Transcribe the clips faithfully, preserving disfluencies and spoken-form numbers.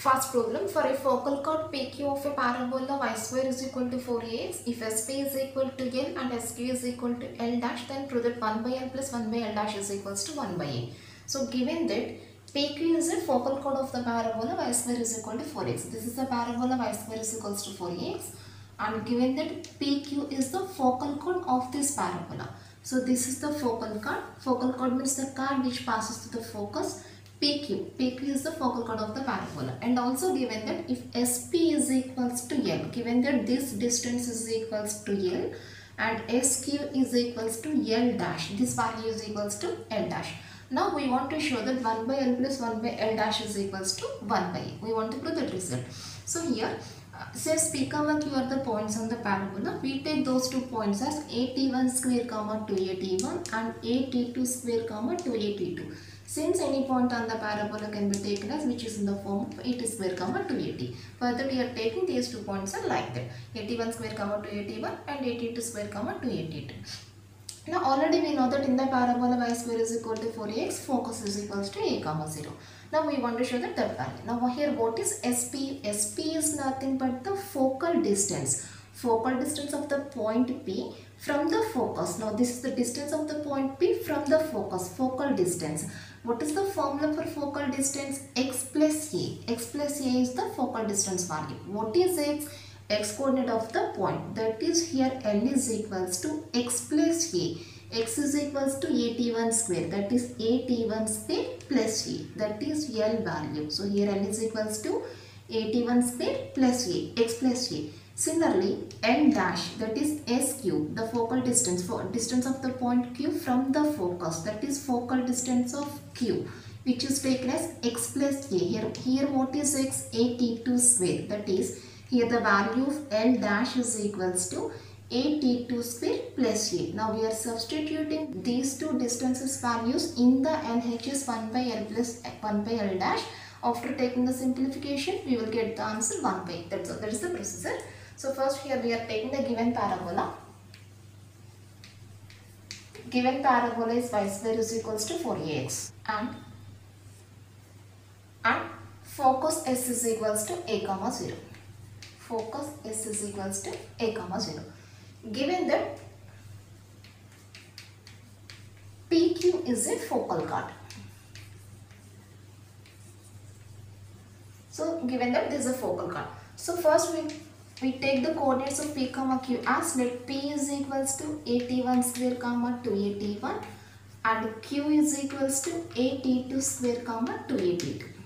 First problem, for a focal chord P Q of a parabola y square is equal to four a x, if S P is equal to L and S Q is equal to L dash, then prove that one by L plus one by L dash is equals to one by A. So given that P Q is a focal chord of the parabola y square is equal to four x. This is the parabola y square is equals to four a x, and given that P Q is the focal chord of this parabola. So this is the focal chord. Focal chord means the chord which passes to the focus. P Q. P Q is the focal chord of the parabola, and also given that if S P is equals to L, given that this distance is equals to L and S Q is equals to L dash, this value is equals to L dash. Now we want to show that one by L plus one by L dash is equals to one by A. We want to prove that result. So here, uh, since P comma Q are the points on the parabola, we take those two points as A T one square comma two A T one and A T two square comma two A T two. Since any point on the parabola can be taken as which is in the form of A T square comma two A T. Further we are taking these two points are like that, A T one square comma two A T one and A T two square comma two A T two. Now already we know that in the parabola y square is equal to four a x, focus is equals to a comma zero. Now we want to show that that value. Now here what is S P? S P is nothing but the focal distance. Focal distance of the point P from the focus. Now this is the distance of the point P from the focus. Focal distance. What is the formula for focal distance? X plus A. X plus A is the focal distance value. What is X? X coordinate of the point. That is here L is equals to X plus A. X is equals to A T one square. That is A T one square plus A. That is L value. So here L is equals to A T one square plus A. X plus A. Similarly, L dash, that is S Q, the focal distance, for distance of the point Q from the focus, that is focal distance of Q, which is taken as X plus A. Here, here what is X? A T two square, that is, here the value of L dash is equals to A T two square plus A. Now we are substituting these two distances values in the L H S one by L plus one by L dash. After taking the simplification, we will get the answer one by. That's all. That is the procedure. So first here we are taking the given parabola. Given parabola is y square is equals to four a x and and focus S is equals to a comma zero. Focus S is equals to a comma zero. Given that P Q is a focal chord. So given that this is a focal chord. So first we We take the coordinates of P comma Q as let P is equals to A T one square comma two A T one and Q is equals to A T two square comma two A T two.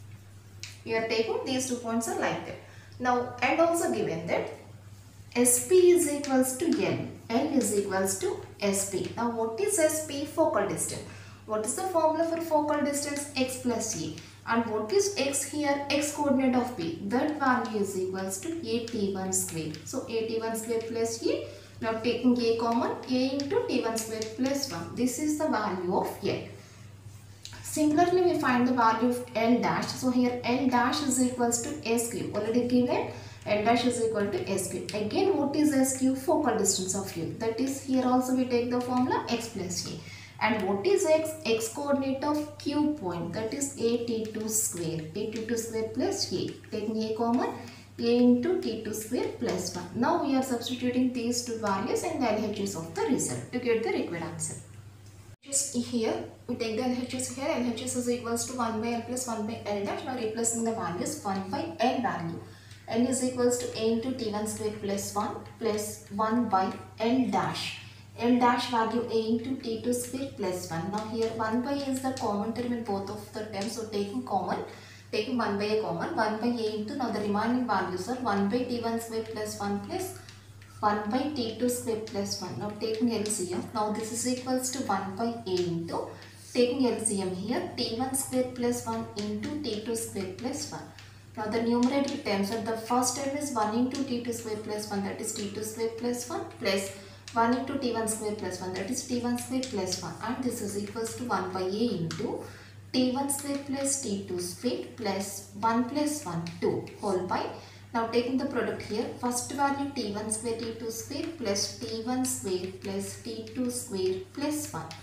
We are taking these two points are like that. Now and also given that S P is equals to L. L is equals to S P. Now what is S P? Focal distance. What is the formula for focal distance? X plus A. And what is X here? X coordinate of P. That value is equals to A T one square. So A T one square plus A. Now taking A common, A into T one square plus one. This is the value of L. Similarly, we find the value of L dash. So here L dash is equals to S Q. Already given. L dash is equal to S Q. Again, what is S Q? Focal distance of Q. That is here also we take the formula X plus A. And what is X? X coordinate of Q point, that is A T two square. A T two square plus A. Taking A common, A into T two square plus one. Now we are substituting these two values in the L H S of the result to get the required answer. Just here, we take the L H S here. L H S is equals to one by L plus one by L dash. Now replacing the values one by L value. L is equals to A into T one square plus one plus one by L dash. L dash value A into T two square plus one. Now here one by is the common term in both of the terms. So taking common, taking one by a common, one by A into, now the remaining values are one by T one square plus one plus one by T two square plus one. Now taking L C M. Now this is equals to one by A into, taking L C M here, T one square plus one into T two square plus one. Now the numerator terms are, the first term is one into T two square plus one, that is T two square plus one plus one into T one square plus one, that is T one square plus one, and this is equals to one by A into T one square plus T two square plus one plus one, two whole by. Now taking the product here, first value T one square T two square plus T one square plus T two square plus one.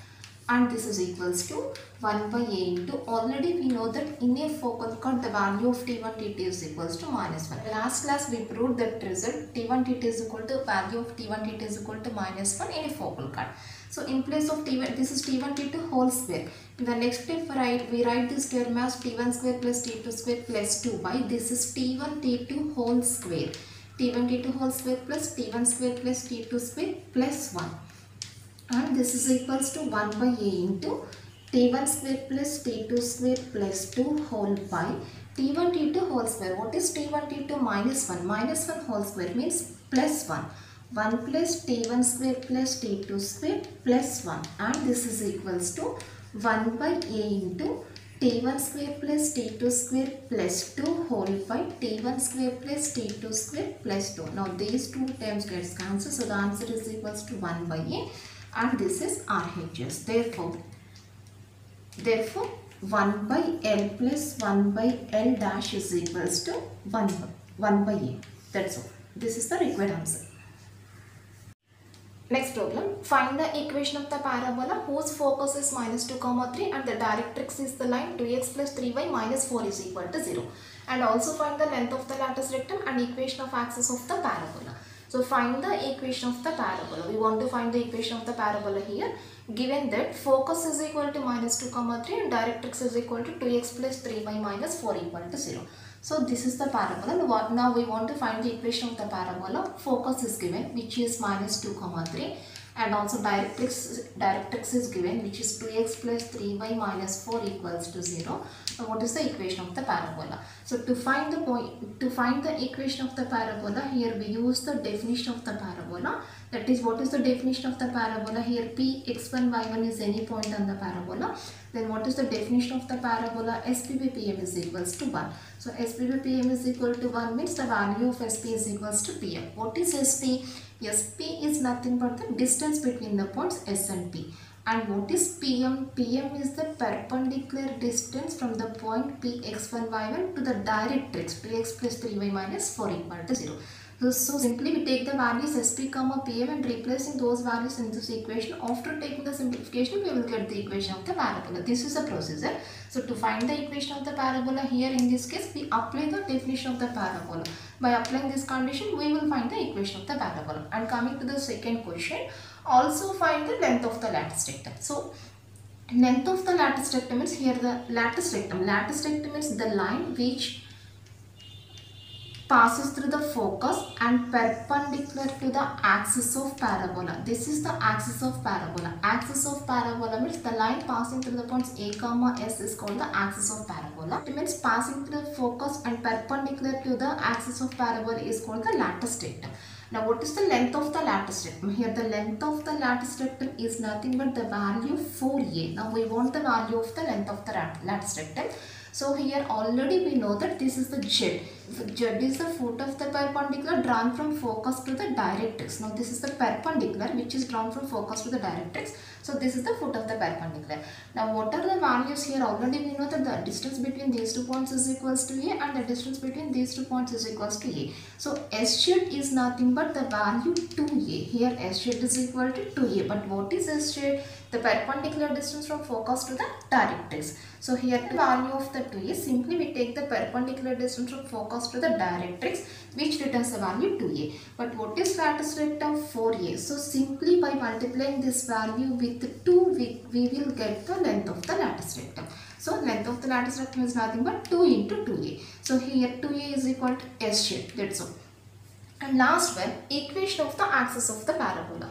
and this is equals to one by a into, already we know that in a focal chord the value of T one T two is equals to minus one. Last class we proved that result T one T two is equal to value of T one T two is equal to minus one in a focal chord. So in place of T one, this is T one T two whole square. In the next step right, we write this term as T one square plus T two square plus two by this is T one T two whole square. T one T two whole square plus T one square plus T two square plus one. And this is equals to one by a into T one square plus T two square plus two whole by T one T two whole square. What is T one T two minus one? Minus one whole square means plus one. one plus T one square plus T two square plus one. And this is equals to one by a into T one square plus T two square plus two whole by T one square plus T two square plus two. Now these two terms gets cancelled. So the answer is equals to one by a. And this is R H S. Therefore, therefore one by L plus one by L dash is equals to one, one by A. That's all. This is the required answer. Next problem. Find the equation of the parabola whose focus is minus two comma three and the directrix is the line two x plus three y minus four is equal to zero. And also find the length of the lattice rectum and equation of axis of the parabola. So find the equation of the parabola. We want to find the equation of the parabola here. Given that focus is equal to minus two comma three and directrix is equal to two x plus three y minus four equal to zero. So this is the parabola. Now we want to find the equation of the parabola. Focus is given which is minus two comma three and also directrix, directrix is given which is two x plus three y minus four equals to zero. So what is the equation of the parabola? So to find the point, to find the equation of the parabola, here we use the definition of the parabola. That is, what is the definition of the parabola? Here p x one y one is any point on the parabola. Then what is the definition of the parabola? S P by P M is equals to one. So S P by P M is equal to one means the value of S P is equals to P M. What is S P? S P is nothing but the distance between the points S and P. And what is P M? P M is the perpendicular distance from the point P x one y one to the directrix two x plus three y minus four equal to zero. So, so simply we take the values S P comma P M and replacing those values in this equation. After taking the simplification, we will get the equation of the parabola. This is the procedure. So to find the equation of the parabola, here in this case we apply the definition of the parabola. By applying this condition, we will find the equation of the parabola. And coming to the second question, also find the length of the lattice rectum. So length of the lattice rectum is here the lattice rectum. Lattice rectum is the line which passes through the focus and perpendicular to the axis of parabola. This is the axis of parabola. Axis of parabola means the line passing through the points A comma S is called the axis of parabola. It means passing through the focus and perpendicular to the axis of parabola is called the lattice rectum. Now what is the length of the lattice rectum? Here the length of the lattice rectum is nothing but the value four A. Now we want the value of the length of the lattice rectum. So here already we know that this is the Z. Z is the foot of the perpendicular drawn from focus to the directrix. Now this is the perpendicular which is drawn from focus to the directrix. So this is the foot of the perpendicular. Now what are the values here? Already we know that the distance between these two points is equals to A and the distance between these two points is equals to A. So S Z is nothing but the value two A. Here S Z is equal to two A. But what is S Z? The perpendicular distance from focus to the directrix. So here the value of the two A, simply we take the perpendicular distance from focus to the directrix which returns the value two A. But what is lattice rectum? four A. So simply by multiplying this value with two we, we will get the length of the lattice rectum. So length of the lattice rectum is nothing but two into two A. So here two A is equal to S Z. That's all. And last one, equation of the axis of the parabola.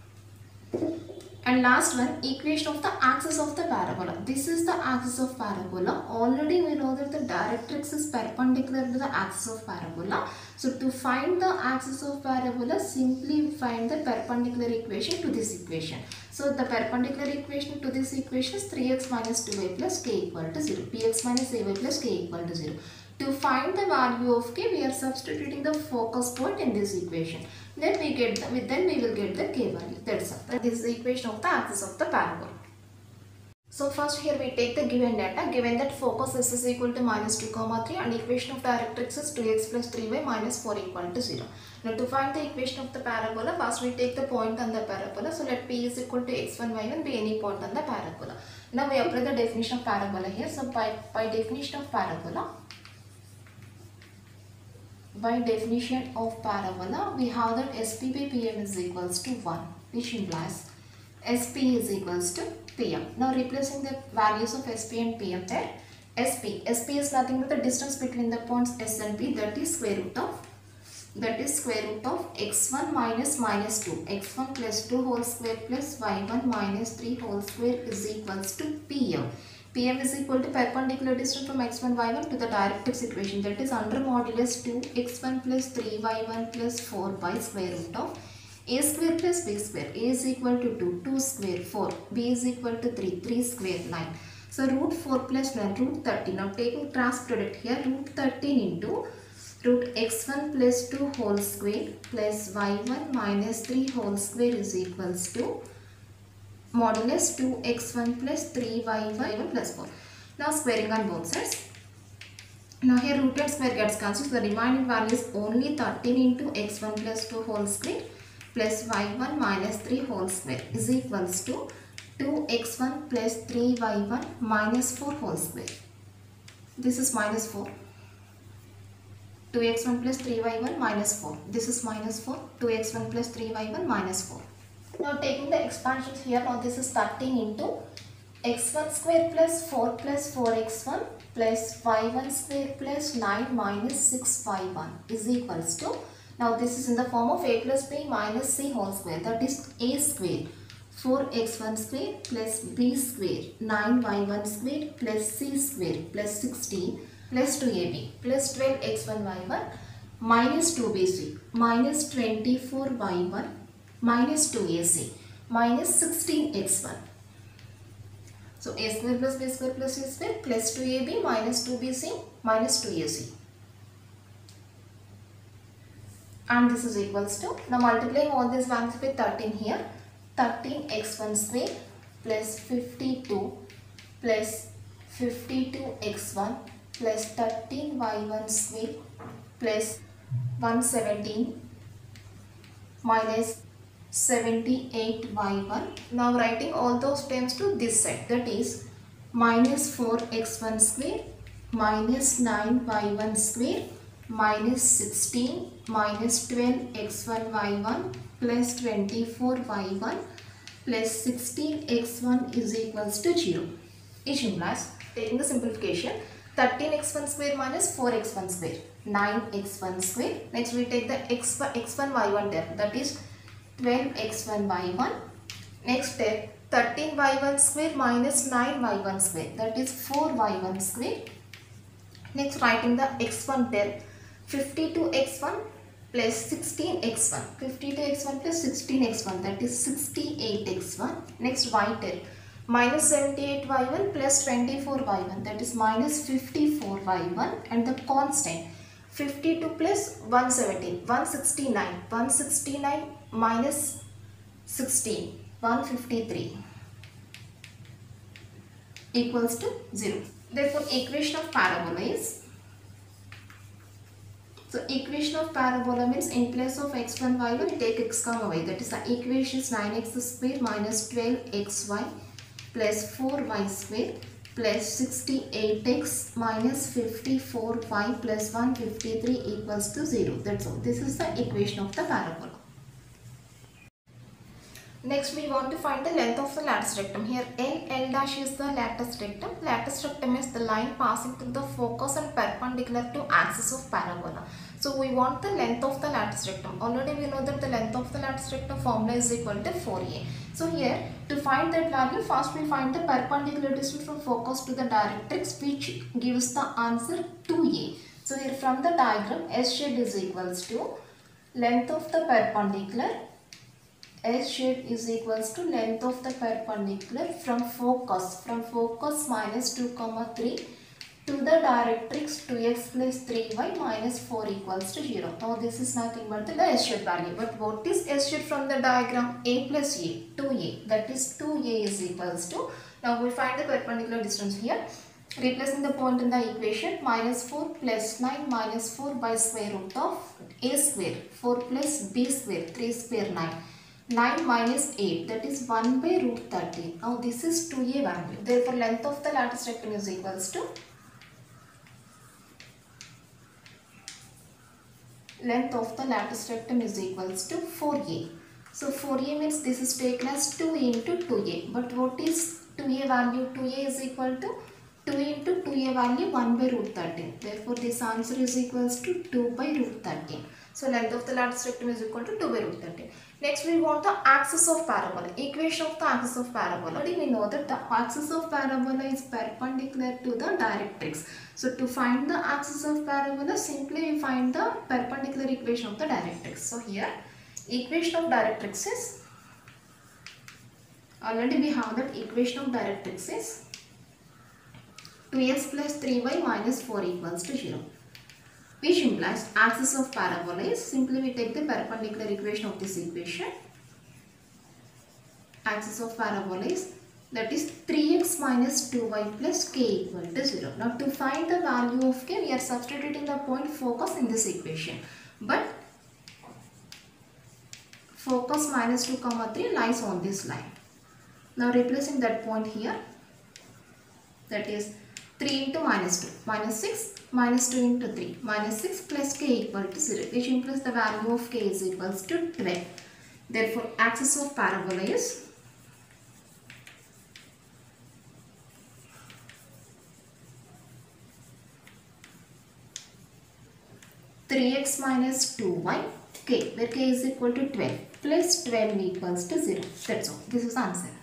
And last one, equation of the axis of the parabola. This is the axis of parabola. Already we know that the directrix is perpendicular to the axis of parabola. So to find the axis of parabola, simply find the perpendicular equation to this equation. So the perpendicular equation to this equation is three x minus two y plus k equal to zero. Px minus ay plus k equal to zero. To find the value of k, we are substituting the focus point in this equation. Then we get the, then we will get the k value. That's all. This is the equation of the axis of the parabola. So first here we take the given data. Given that focus S is equal to minus two comma three and equation of directrix is two x plus three y minus four equal to zero. Now to find the equation of the parabola, first we take the point on the parabola. So let P is equal to x one y one be any point on the parabola. Now we apply the definition of parabola here. So by, by definition of parabola, by definition of parabola, we have that S P by P M is equals to one, which implies S P is equals to P M. Now replacing the values of S P and P M there. S P, S P is nothing but the distance between the points S and P, that is square root of that is square root of x one minus minus two, x one plus two whole square plus y one minus three whole square is equals to P M. P M is equal to perpendicular distance from x one y one to the directrix equation, that is under modulus two x one plus three y one plus four by square root of a square plus b square. A is equal to two, two square four, b is equal to three, three square nine. So root four plus nine, root thirteen. Now taking cross product here, root thirteen into root x one plus two whole square plus y one minus three whole square is equals to modulus two x one plus three y one plus four. Now squaring on both sides. Now here root and square gets cancelled. The remaining value is only thirteen into x one plus two whole square plus y one minus three whole square is equals to two x one plus three y one minus four whole square. This is minus four. two x one plus three y one minus four. This is minus four. two x one plus three y one minus four. Now taking the expansions here, now this is thirteen into x one square plus four plus four x one plus y one square plus nine minus six y one is equals to, now this is in the form of a plus b minus c whole square, that is a square four x one square plus b square nine y one square plus c square plus sixteen plus two a b plus twelve x one y one minus two b c minus twenty-four y one minus two a c minus sixteen x one. So a square plus b square plus c square plus two a b minus two b c minus two a c. And this is equals to, now multiplying all these values with thirteen here, thirteen x one square plus fifty-two plus fifty-two x one plus thirteen y one square plus one hundred seventeen minus seventy-eight y one. Now writing all those terms to this side, that is minus four x one square minus nine y one square minus sixteen minus twelve x one y one plus twenty-four y one plus sixteen x one is equals to zero. Which implies, taking the simplification, thirteen x one square minus four x one square, nine x one square. Next we take the x one y one term, that is twelve x one y one. Next term, thirteen y one square minus nine y one square, that is four y one square. Next writing the x one term, fifty-two x one plus sixteen x one, fifty-two x one plus sixteen x one, that is sixty-eight x one. Next y term, minus seventy-eight y one plus twenty-four y one, that is minus fifty-four y one, and the constant fifty-two plus one hundred seventeen, one hundred sixty-nine, one hundred sixty-nine minus sixteen, one hundred fifty-three equals to zero. Therefore equation of parabola is, so equation of parabola means in place of x one y one take x comma y, that is the equation is nine x square minus twelve x y plus four y square plus sixty-eight x minus fifty-four y plus one hundred fifty-three equals to zero. That's all. This is the equation of the parabola. Next we want to find the length of the lattice rectum. Here L, L dash is the lattice rectum. Lattice rectum is the line passing through the focus and perpendicular to axis of parabola. So we want the length of the lattice rectum. Already we know that the length of the lattice rectum formula is equal to four a. So here to find that value, first we find the perpendicular distance from focus to the directrix, which gives the answer two a. So here from the diagram, S shade is equals to length of the perpendicular, S shade is equals to length of the perpendicular from focus, from focus minus two comma three to the directrix two x plus three y minus four equals to zero. Now this is nothing but the S-shape value. But what is S-shape from the diagram? A plus A, two A. That is two A is equals to, now we find the perpendicular distance here. Replacing the point in the equation, minus four plus nine minus four by square root of A square, four plus B square, three square nine. nine minus eight, that is one by root thirteen. Now this is two A value. Therefore length of the lattice rectangle is equals to, length of the lattice rectangle is equals to four A. So four A means this is taken as two into two A. But what is two A value? two A is equal to two into two A value one by root thirteen. Therefore this answer is equals to two by root thirteen. So length of the lattice rectangle is equal to two by root thirteen. Next we want the axis of parabola. Equation of the axis of parabola. Already we know that the axis of parabola is perpendicular to the directrix. So to find the axis of parabola, simply we find the perpendicular equation of the directrix. So here equation of directrix is, already we have that equation of directrix is two x plus three y minus four equals to zero. Which implies axis of parabola is, simply we take the perpendicular equation of this equation. Axis of parabola is, that is three x minus two y plus k equal to zero. Now to find the value of k, we are substituting the point focus in this equation. But focus minus two comma three lies on this line. Now replacing that point here, that is three into minus two, minus six, minus two into three, minus six plus k equal to zero, which implies the value of k is equals to twelve. Therefore axis of parabola is three x minus two y k, where k is equal to twelve, plus twelve equals to zero. That's all. This is the answer.